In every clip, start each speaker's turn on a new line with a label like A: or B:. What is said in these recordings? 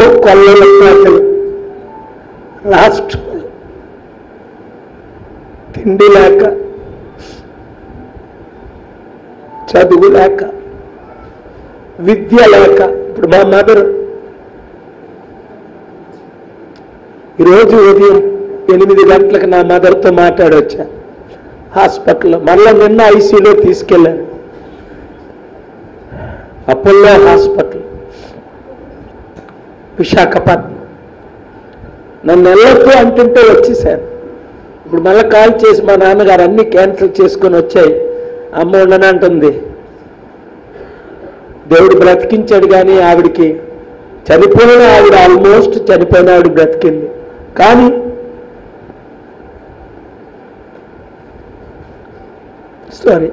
A: కొల్లల ప్రజలు రాష్ట్రం తిండి లేక, చదువు లేక, విద్య లేక. ఇప్పుడు మా మదర్ ఈరోజు ఉదయం 8 గంటలకు నా మదర్తో మాట్లాడొచ్చా హాస్పిటల్లో. మళ్ళీ నిన్న ఐసీలో తీసుకెళ్ళాను, అపోలో హాస్పిటల్ విశాఖపట్నం. నన్ను వెళ్ళొద్దు అంటుంటే వచ్చేసాను. ఇప్పుడు మళ్ళీ కాల్ చేసి మా నాన్నగారు అన్నీ క్యాన్సిల్ చేసుకొని వచ్చాయి. అమ్మ ఉండనంటుంది. దేవుడు బ్రతికించాడు, కానీ ఆవిడికి చనిపోయిన ఆవిడ ఆల్మోస్ట్ చనిపోయిన ఆవిడ బ్రతికింది. కానీ సారీ,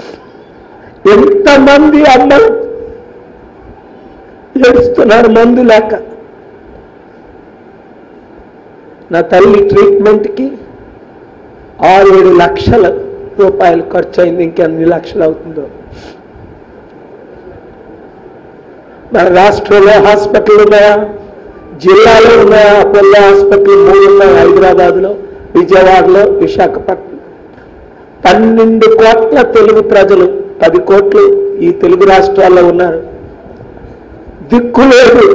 A: ఎంతమంది అమ్మలు ఏడుస్తున్నారు మందు లేక. నా తల్లి ట్రీట్మెంట్కి 6-7 లక్షల రూపాయలు ఖర్చు అయింది. ఇంకెన్ని లక్షలు అవుతుందో. మన రాష్ట్రంలో హాస్పిటల్ ఉన్నాయా? జిల్లాలో ఉన్నాయా? అపోలో హాస్పిటల్ 3 ఉన్నాయి. హైదరాబాద్లో, విజయవాడలో, విశాఖపట్నం. 12 కోట్ల తెలుగు ప్రజలు, 10 కోట్లు ఈ తెలుగు రాష్ట్రాల్లో ఉన్నారు. దిక్కు లేదు.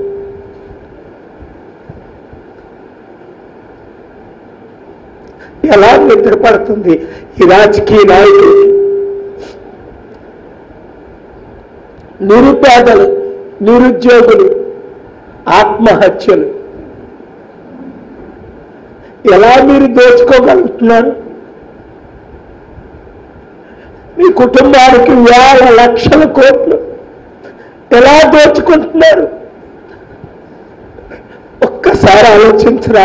A: ఎలా నిద్రపడుతుంది ఈ రాజకీయ నాయకులు? నిరుపేదలు, నిరుద్యోగులు, ఆత్మహత్యలు ఎలా మీరు దోచుకోగలుగుతున్నారు? మీ కుటుంబానికి వేల లక్షల కోట్లు ఎలా దోచుకుంటున్నారు? ఒక్కసారి ఆలోచించరా?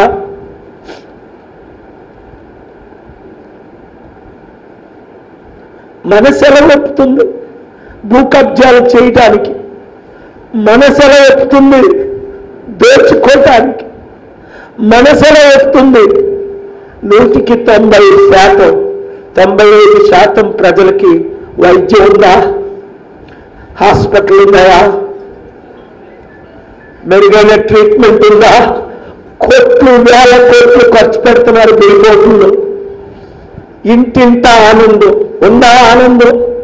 A: మనసెల ఒప్పుతుంది భూ కబ్జాలు చేయటానికి, మనసెల ఒప్పుతుంది దోచుకోవటానికి, మనసెల ఒప్పుతుంది 100కి 90%, 95% ప్రజలకి వైద్యం ఉందా? హాస్పిటల్ ఉన్నాయా? మెరుగైన ట్రీట్మెంట్ ఉందా? కోట్లు, వేల కోట్లు ఖర్చు పెడుతున్నారు బిల్బోర్డుల్లో. ఇంటింత ఆనందం ఉందా? ఆనందం